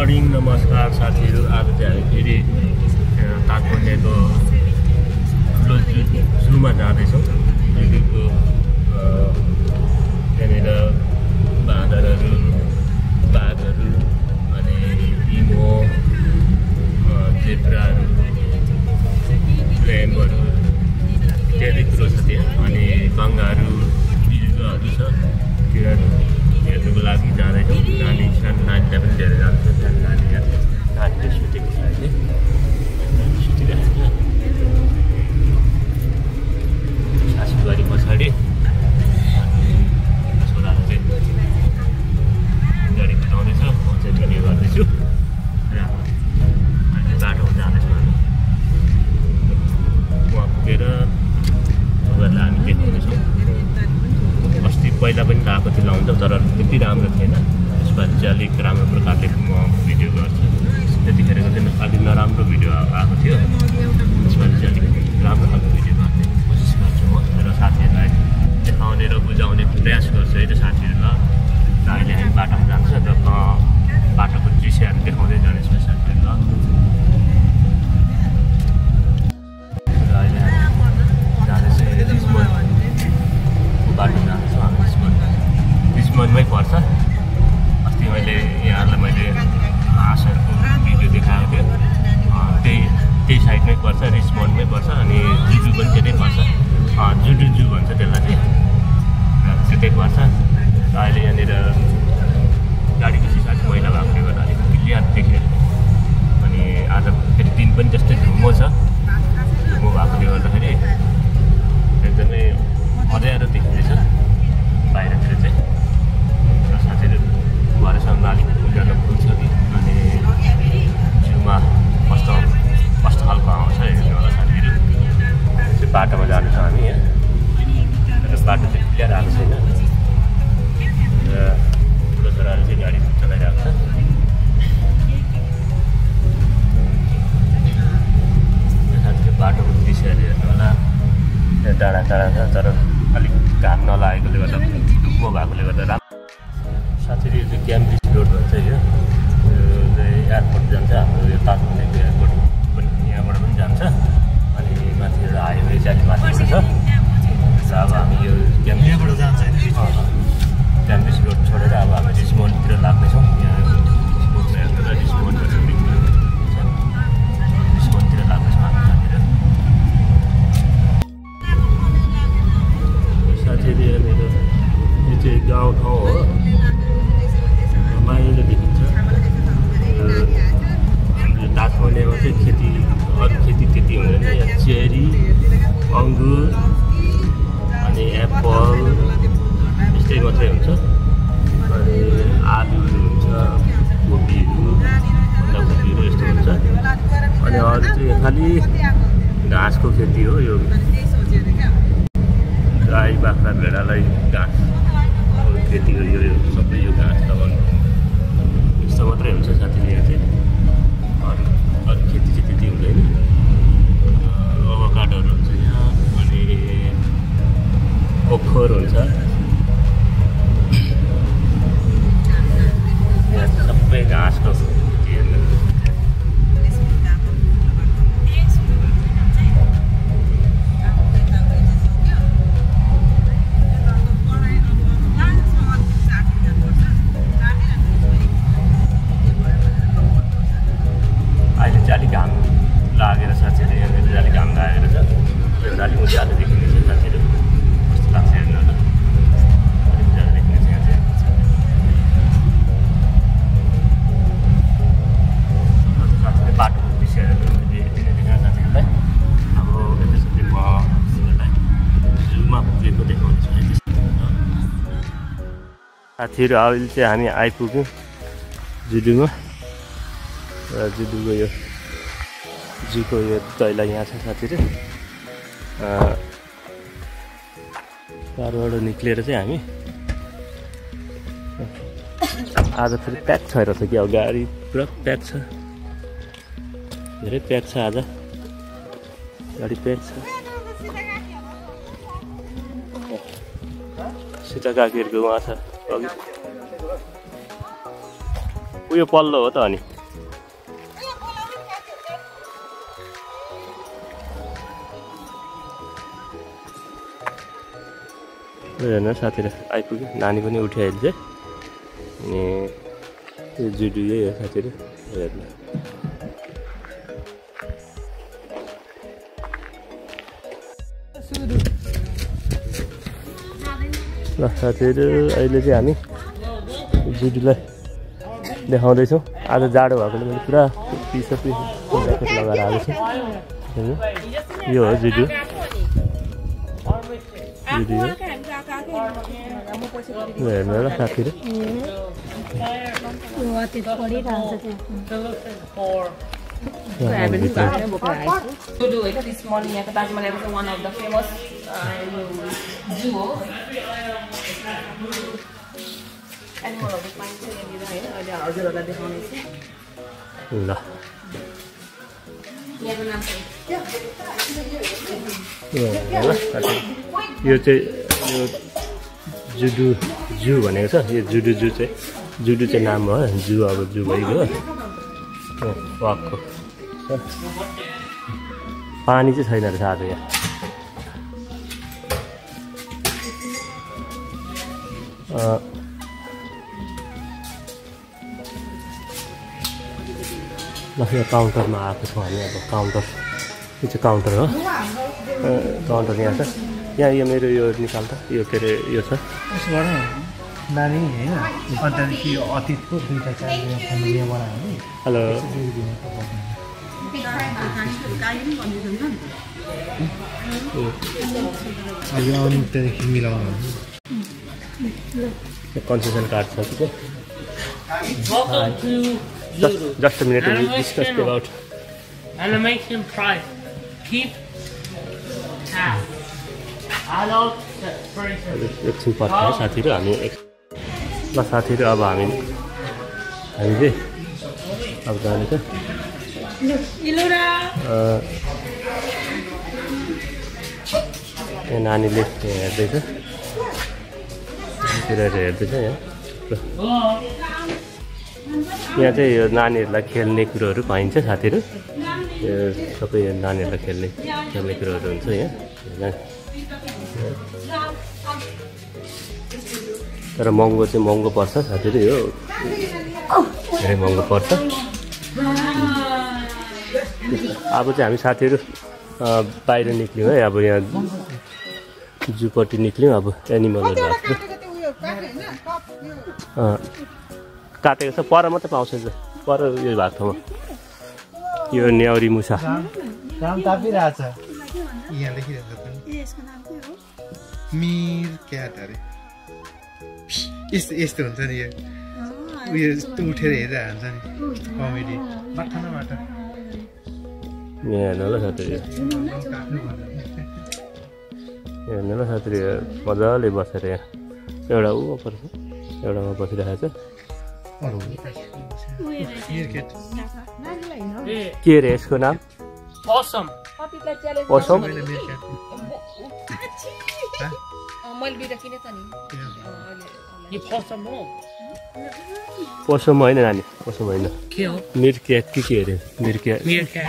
Morning नमस्कार साथीहरू। आज चाहिँ हामी फेरि ताजमहलको ठुलो जूमा जाँदैछौँ। जुडूको त्यहाँनिर बाँदरहरू, बाघहरू, अनि इमो, जेब्राहरू, ल्याम्बहरू इत्यादि कुरो छ त्यहाँ। अनि कंगारू, बिजुवाहरू छ। त्यो हेर्नुको लागि जाँदैछौँ। नानीलाई पनि लिएर जान्छ। नानीले सुतेको छ अहिले, सुतिरहेको छ। सासूबारी पछाडि छोराले चाहिँ गाडी कुदाउँदैछ, म चाहिँ भिडियो गर्दैछु र अहिले बाटोमा जाँदैछौँ। वहाँ पुगेर तपाईँहरूलाई हामी देखाउँदैछौँ। अस्ति पहिला पनि गएको थियो लाउँदा, तर त्यति राम्रो थिएन। यसपालि चाहिँ अलिक राम्रो प्रकारले म भिडियो गर्छु। त्यतिखेरको चाहिँ अलिक नराम्रो भिडियो आएको थियो। यसपालि चाहिँ अलिक राम्रो खालको भिडियो गर्ने कोसिस गर्छु म र साथीहरूलाई देखाउने र बुझाउने प्रयास गर्छु है त साथीहरूलाई। र अहिले हामी बाटोमा जान्छ र बाटोको दृश्यहरू देखाउँदै जानेछु साथीहरूलाई। र अहिले हामी जाँदैछ बाटो जाँदैछौँ। हामी रिचमन्डमै पर्छ। अस्ति यहाँलाई हाँसहरूको भिडियो देखाएको थियो। त्यही साइडमै पर्छ, रिचमन्डमै पर्छ। अनि जुडू पनि त्यतै पर्छ। जुडू जू भन्छ त्यसलाई चाहिँ, र त्यतै पर्छ। र अहिले यहाँनिर गाडीको सिसा चाहिँ मैला भएकोले गर्दा अलिक क्लियर देख्यो। अनि आज फेरि दिन पनि त्यस्तै धुम्मो छ। धुम्मो भएकोले गर्दाखेरि एकदमै अँध्यारो देखिँदैछ बाहिरतिर चाहिँ। र साथीहरू भरेसम्म अलिक उज्यालो फुल्छ कि, अनि जिउमा कस्तो खालको आउँछ हेर्नु होला साथीहरू। त्यो बाटोमा जानेछौँ हामी यहाँ। र बाटो चाहिँ क्लियर आएको छैन। र ठुलो छोराले चाहिँ गाडी चलाइरहेको छ। साथीहरू बाटोको दृश्यहरू हेर्नु होला। टाढा टाढा छ, तर अलिक घाम नलागेकोले गर्दा, डुब्बो भएकोले गर्दा राम्रो। साथीहरू यो चाहिँ क्याम्ब्रिज रोड भन्छ। यो चाहिँ एयरपोर्ट जान्छ। हाम्रो यो ताजमहलको एयरपोर्ट पनि यहाँबाट पनि जान्छ। अनि माथि हाइवे चाहिँ अलिक माथिबाट छ। र अब हामी यो क्याम्ब्रिजबाट जान्छ। क्याम्ब्रिज रोड छोडेर अब हामी रिचमन्डतिर लाग्दैछौँ। यहाँ रिचमन्डबाट रिचमन्डतिर लाग्दैछौँ हामी साथीहरू। साथीहरू यहाँनिर यो चाहिँ गाउँठाउँ हो। रमाइलो देखिन्छ। हाम्रो ताजमहलमा चाहिँ अरू खेती त्यति हुँदैन। यहाँ चेरी, अङ्गुर, अनि एप्पल यस्तै मात्रै हुन्छ। अनि आलुहरू हुन्छ, कोपीहरू, बन्दाकोपीहरू यस्तो हुन्छ। अनि अरू चाहिँ खालि घाँसको खेती हो। यो गाई, बाख्रा, भेडालाई घाँस खेती हो। यो सबै यो घाँस लगाउनु यस्तो मात्रै हुन्छ साथीले। यहाँ चाहिँ अरू खेती चाहिँ त्यति हुँदैन। अभोकाडोहरू हुन्छ यहाँ। अनि ओखर हुन्छ। यहाँ सबै घाँसको खेती हेर्नु। अलिक घाम लागेर साथीहरू यहाँनिर अलिक घाम लागेर छ। अलिक उज्यालो देखिँदैछ साथीहरू। कस्तो लाग्छ हेर्नु होला। अलिक उज्यालो देखिँदैछ यहाँ चाहिँ। साथीले बाटोको विषयहरू यति नै देखाएँ साथीहरूलाई। अब यसपछि म तिमीहरूलाई जूमा पुगेको देखाउँछु है। साथीहरू अहिले चाहिँ हामी आइपुग्यौँ जुडूमा। र जुडूको यो जूको यो दैला यहाँ छ साथीहरू। बाटोबाट निक्लिएर चाहिँ हामी आज फेरि प्याक छैन छ कि। अब गाडी पुरा प्याक छ, धेरै प्याक छ आज गाडी, प्याक छ। सीता काकीहरूको उहाँ छ अघि। उयो पल्लो हो त अनि हेर्नु साथीहरू आइपुग्यो नानी पनि उठ्यो अहिले चाहिँ अनि यो जुडु यही हो साथीहरू हेर्नु ल साथीहरू अहिले चाहिँ हामी जुडुलाई देखाउँदैछौँ आज जाडो भएकोले मैले पुरा पिसपी ज्याकेट लगाएर आएको छु हेर्नु यो हो जुडु हेर्नु ल साथीहरू Zoodoo is Tasmania, Tasmania is one of the famous zoo. Animal of the fine ल यो चाहिँ यो जुडु जू भनेको छ यो जुडु जू चाहिँ नाम हो जू अब जू भइगयो वाकको पानी चाहिँ छैन रहेछ आज यहाँ ल यो काउन्टरमा आएको छौँ हामी अब काउन्टर यो चाहिँ काउन्टर हो काउन्टर यहाँ छ यहाँ यो मेरो यो निकाल्दा यो के अरे यो छ यसबाट नानी होइन त्यहाँदेखि यो अतीतको दुईवटा चाहिँ फ्यामिली बनायो हेलो अहिले आउनु त्यहाँदेखि मिलाउनु कन्सेसन कार्ड छ कि just a minute we discussed about animation price keep adult एकछिन पर्छ साथीहरू हामी ल साथीहरू अब हामी चाहिँ अब जाने छ यहाँ नानीले हेर्दैछ हेर्दैछ यहाँ चाहिँ यो नानीहरूलाई खेल्ने कुरोहरू पाइन्छ साथीहरू यो सबै नानीहरूलाई खेल्ने कुरोहरू हुन्छ यहाँ तर महँगो पर्छ साथीहरू यो धेरै महँगो पर्छ अब चाहिँ हामी साथीहरू बाहिर निक्ल्यौँ है अब यहाँ जूपट्टि निक्ल्यौँ अब एनिमलहरू भएको काटेको छ पर मात्रै पाउँछ पर यो भएको ठाउँमा यो न्याउरी मुसा काम तापिरहेछ यहाँ लेखिरहेको पनि मिर क्याट अरे यस्तो हुन्छ नि यो उयो यस्तो उठेर हेरेर हुन्छ नि कमेडी माठा न माठा यहाँ हेर्नु ल साथीहरू हेर्नु ल साथीहरू मजाले बसेर यहाँ एउटा ऊ पर्छ एउटामा बसिरहेको छ के अरे यसको नाम possum पोसम you possum हो पोसम होइन नानी पोसम होइन के हो मिरक्याट के अरे मिरक्याट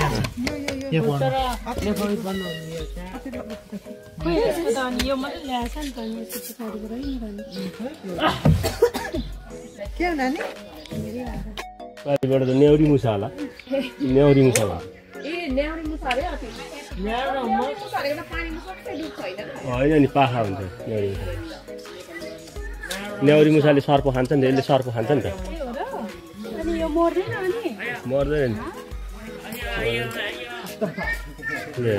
बाहिरबाट त न्याउरी मुसा होला न्याउरी मुसा होला होइन नि पाखा हुन्छ न्याउरी मुसाले सर्प खान्छ नि त यसले सर्प खान्छ नि त मर्दैन नि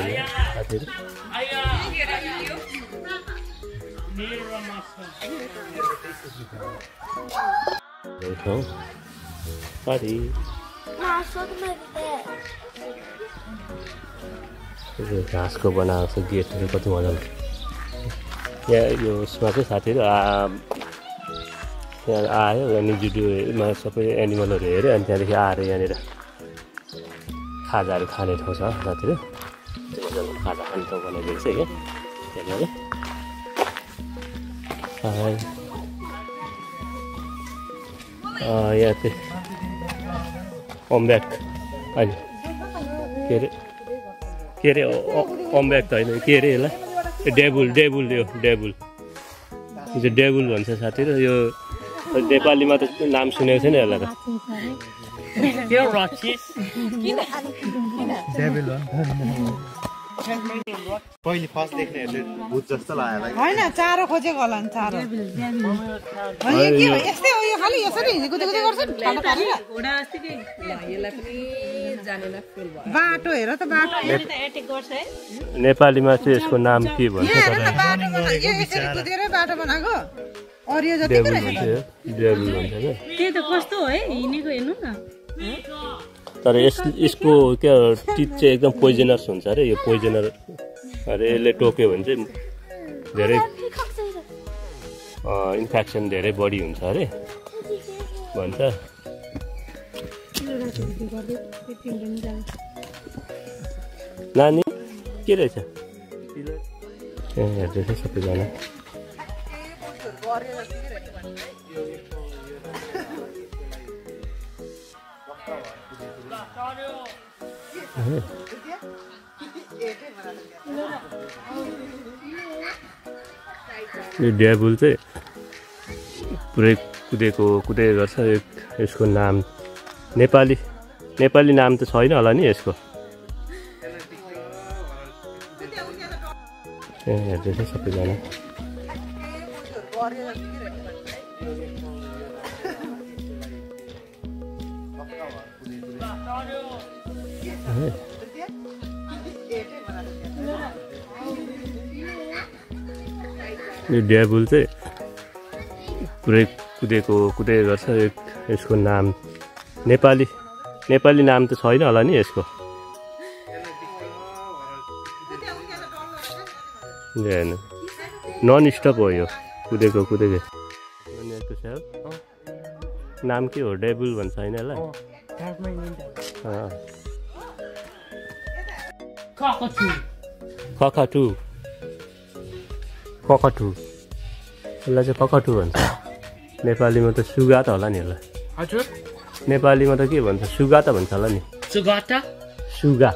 घाँसको बनाएको छ गेटहरू कति मजाले यहाँ यो उसमा चाहिँ साथीहरू यहाँ आयो अनि जुडुमा सबै एनिमलहरू हेऱ्यो अनि त्यहाँदेखि आएर यहाँनिर खाजाहरू खाने ठाउँ छ साथीहरू मजाले खाजा खाने ठाउँ बनाइदिएको छ क्या त्यहाँनिर यहाँ चाहिँ अम्ब्याक होइन के अरे अम्ब्याक त होइन के अरे यसलाई डेबुल यो डेबुल चाहिँ डेबुल भन्छ साथीहरु यो नेपालीमा त नाम सुनेको छैन यसलाई त You're Rochis. डेभिल हो पहिले फर्स्ट देख्नेहरुले भूत जस्तो लाग्यो हैन चारो खोजेको होला नि चारो अनि यो के हो यस्तै हो यो खाली यसरी हिँडेको देख्दै गर्छ खाना पारेर घोडा अस्ति के यसलाई पनि जानेन फेल भयो बाटो हेर त बाटो यसले त एटेक गर्छ है नेपालीमा चाहिँ यसको नाम के भन्छ तर यो यसरी कुदेरै बाटो बनाएको अरियो जति के रहेछ डेबुल भन्छ के त्यही त कस्तो हो है हिँडेको हेर्नु न तर यसको के टिथ चाहिँ एकदम पोइजनस हुन्छ अरे यो पोइजनर अरे यसले टोक्यो भने चाहिँ धेरै इन्फेक्सन धेरै बढी हुन्छ अरे भन्छ नानी के रहेछ हेर्दैछ सबैजना यो डेबुल चाहिँ पुरै कुदै गर्छ यसको नाम नेपाली नाम त छैन होला नि यसको हेर्दैछ सबैजना यो डेबुल चाहिँ पुरै कुदै गर्छ यसको नाम नेपाली नाम त छैन होला नि यसको नन स्टप हो यो कुदेकै नाम के हो डेबुल भन्छ होइन यसलाई ककाटु यसलाई चाहिँ ककाटु भन्छ नेपालीमा त सुगा त होला नि यसलाई हजुर नेपालीमा त के भन्छ सुगा त भन्छ होला नि सुगा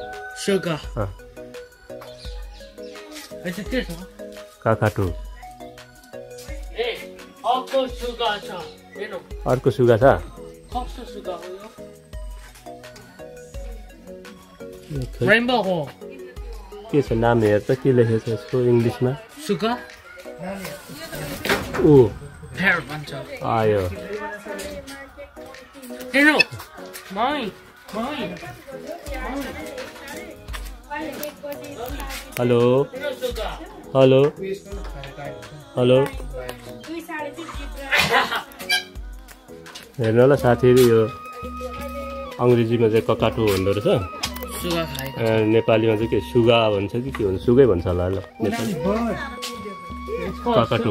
ककाटु अर्को सुगा छ Rainbow हो के छ नाम हेर त के लेखेको छ यसको इङ्ग्लिसमा सुगा ओ पेयर भन्छ आयो हेलो माइ हेलो हेर्नु होला साथीहरु यो अङ्ग्रेजीमा चाहिँ ककाटु भन्दो रहेछ सुगा खाए नेपालीमा चाहिँ के सुगा भन्छ कि के भन्छ सुगै भन्छ होला ल ककाटु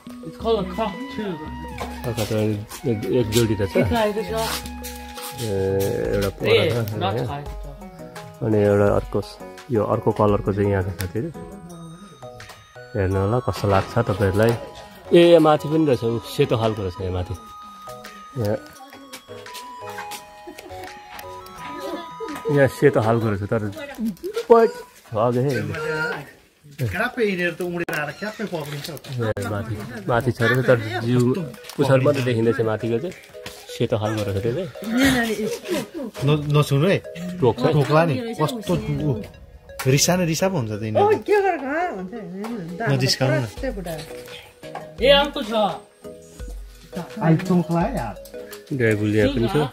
ककाटु एक जोडी त छ एउटा अनि एउटा अर्को कलरको चाहिँ यहाँ छ साथीहरु हेर्नु होला कस्तो लाग्छ तपाईहरुलाई माथि पनि रहेछ सेतो खालको रहेछ यहाँ माथि यहाँ सेतो खालको रहेछ तर माथि छ रहेछ तर जिउ पुछर मात्रै देखिँदैछ माथिको चाहिँ सेतो खालको रहेछ त्यो चाहिँ नसुनु है टोक्ला नि कस्तो रिसा पो हुन्छ डेबुल यहाँ पनि छ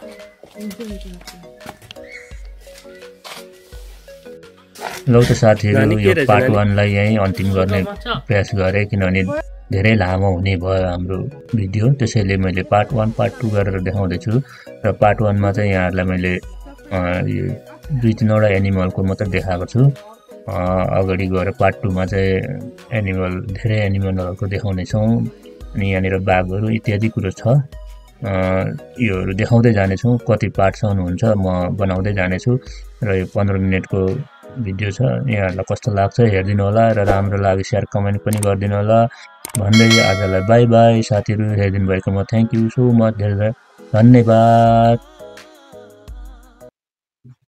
लौ त साथीहरु यो पार्ट 1 लाई यही अन्तिम गर्ने प्रयास गरे किनभने धेरै लामो हुने भयो हाम्रो भिडियो त्यसैले मैले पार्ट 1 पार्ट 2 गरेर देखाउँदै छु र पार्ट 1 मा चाहिँ यहाँहरुलाई मैले यो 2-3 वटा एनिमलको मात्र देखाएको छु अगाडि गएर पार्ट 2 मा चाहिँ धेरै एनिमलहरुको देखाउने छौं अनि यहाँनिर बाघहरु इत्यादि कुरो छ योहरु देखाउँदै जाने छौं कति पार्टसम्म हुन्छ म बनाउँदै जाने छु र यो 15 मिनेटको भिडियो छ यहाँहरुलाई कस्तो लाग्छ हेर्दिनु होला र राम्रो लाग्यो शेयर कमेन्ट पनि गर्दिनु होला भन्दै आजलाई बाइ बाइ साथीहरु हेर्दिनु भएकोमा थ्यांक यू सो मच धेरै धन्यवाद।